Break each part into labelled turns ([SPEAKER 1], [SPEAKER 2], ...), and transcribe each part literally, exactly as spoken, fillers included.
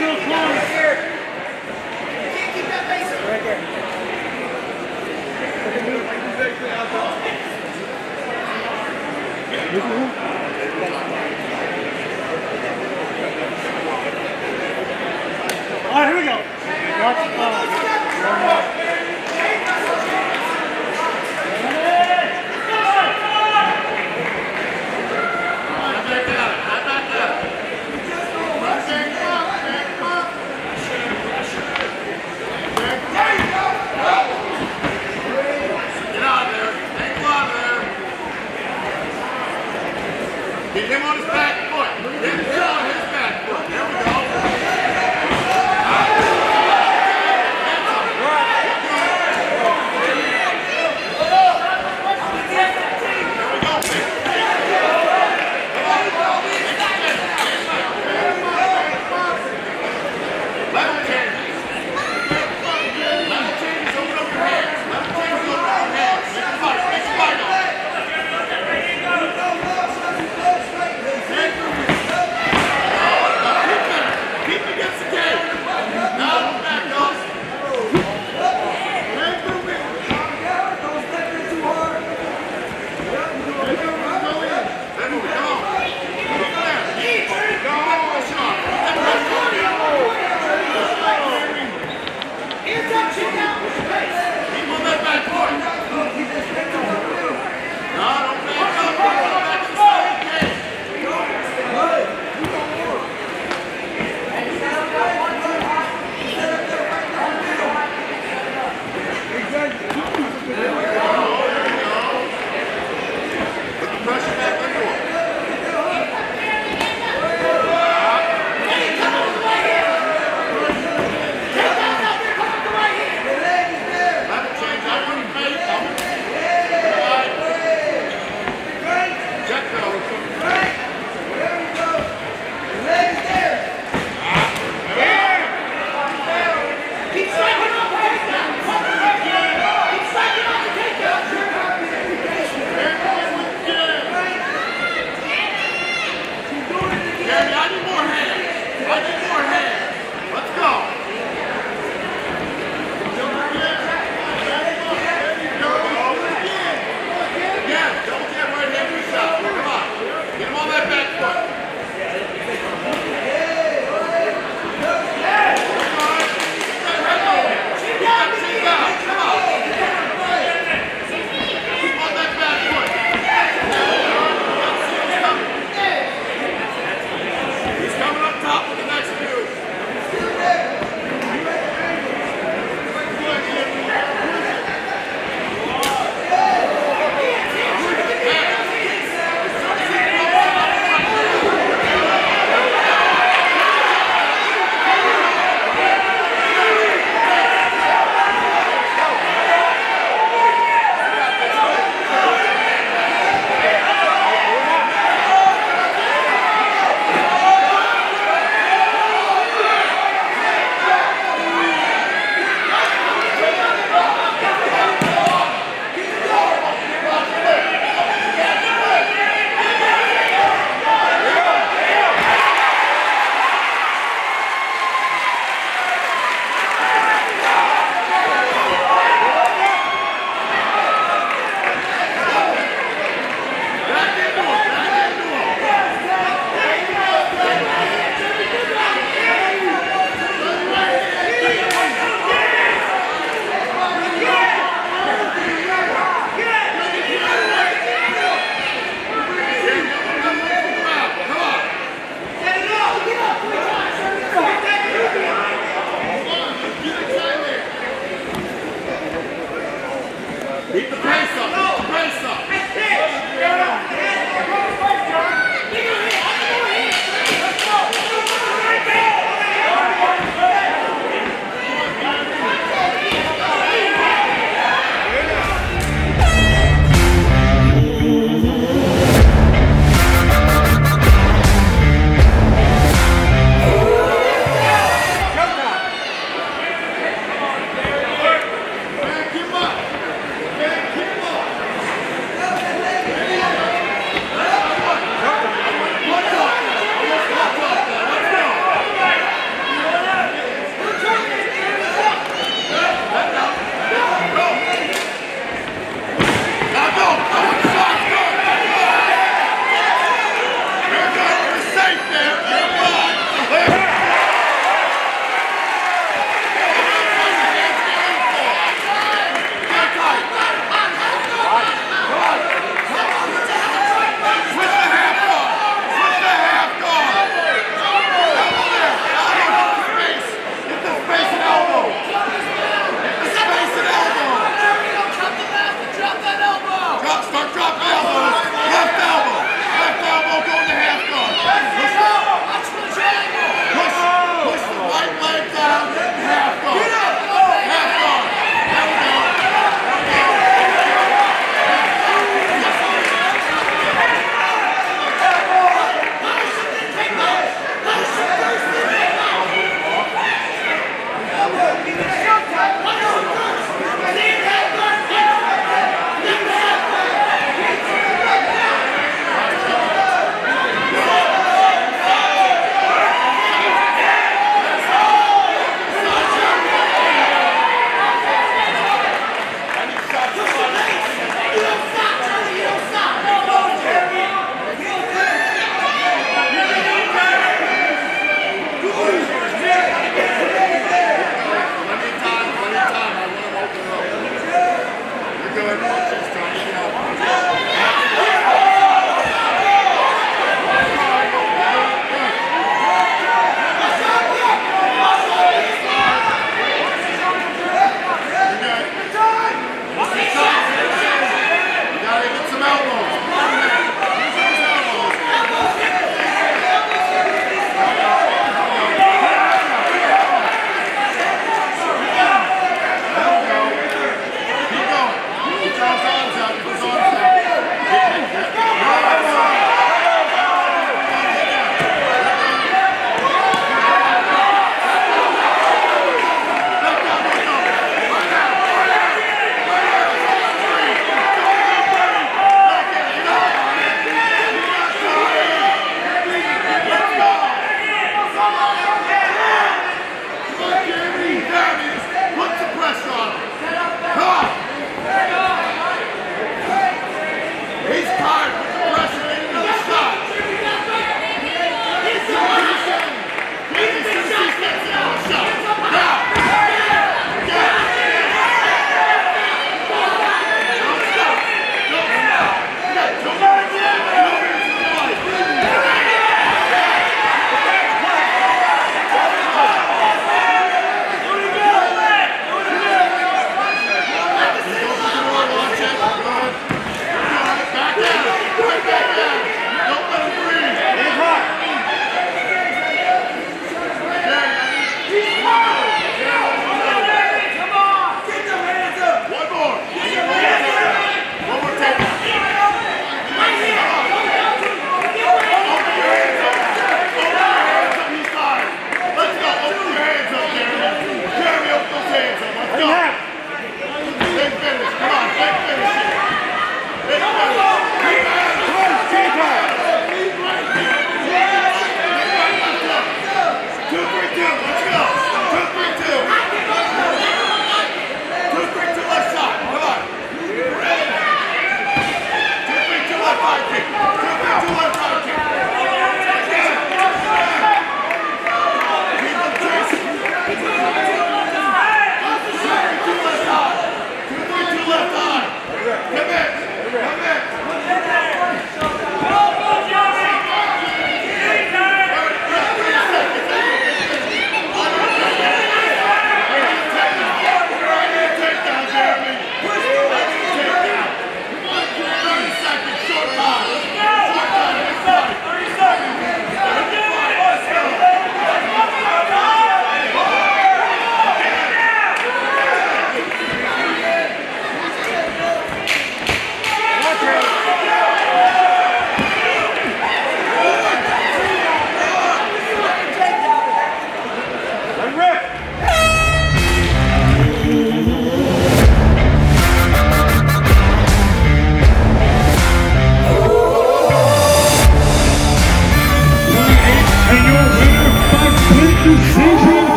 [SPEAKER 1] too close.
[SPEAKER 2] Right here. You can't keep that base. Right there.
[SPEAKER 1] All right, here we go. Watch the ball.
[SPEAKER 3] Get him on his back foot. Get him on his back foot. There we go. Right.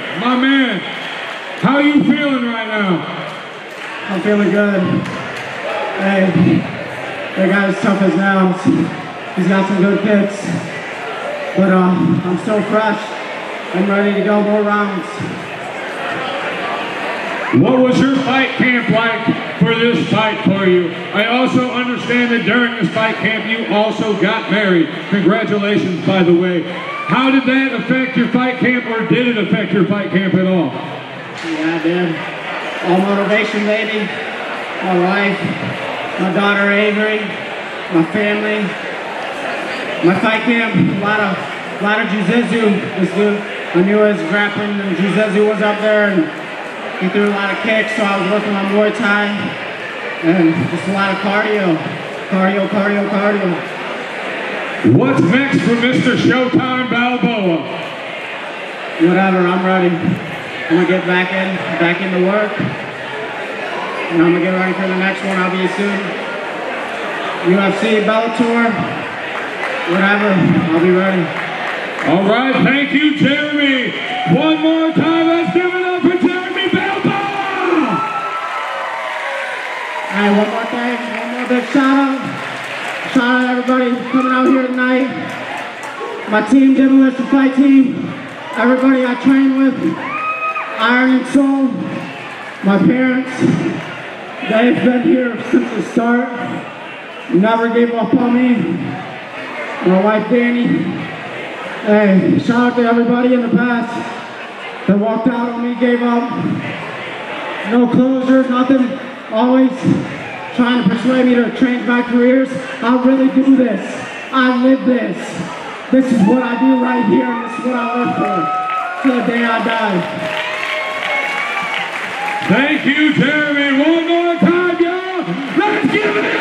[SPEAKER 4] my man, how you feeling right now?
[SPEAKER 5] I'm feeling good. Hey, that guy's tough as nails. He's got some good kicks. But uh, I'm still fresh. I'm ready to go more rounds.
[SPEAKER 4] What was your fight camp like for this fight for you? I also understand that during this fight camp you also got married. Congratulations, by the way. How did that affect your fight camp, or did it affect your fight camp at all?
[SPEAKER 5] Yeah, I did. All motivation, baby. My wife, my daughter Avery, my family, my fight camp. A lot of, a lot of jiu-jitsu. This dude, I knew his grappling and jiu-jitsu was up there, and he threw a lot of kicks, so I was working on Muay Thai, and just a lot of cardio, cardio, cardio, cardio.
[SPEAKER 4] What's next for Mister Showtime Balboa?
[SPEAKER 5] Whatever, I'm ready. I'm gonna get back in, back into work, and I'm gonna get ready for the next one. I'll be soon. U F C, Bellator, whatever, I'll be ready.
[SPEAKER 4] All right, thank you, Jeremy. One more time, let's give it up for Jeremy Balboa.
[SPEAKER 5] Hey, one more thing, one more big shout out. Shout out everybody coming out here tonight. My team, Demolition Fight Team. Everybody I train with. Iron and Soul. My parents. They've been here since the start. Never gave up on me. My wife, Danny. Hey, shout out to everybody in the past that walked out on me, gave up. No closure, nothing. Always trying to persuade me to change my careers. I really do this. I live this. This is what I do right here, and this is what I live for till the day I die.
[SPEAKER 4] Thank you, Jeremy. One more time, y'all. Let's give it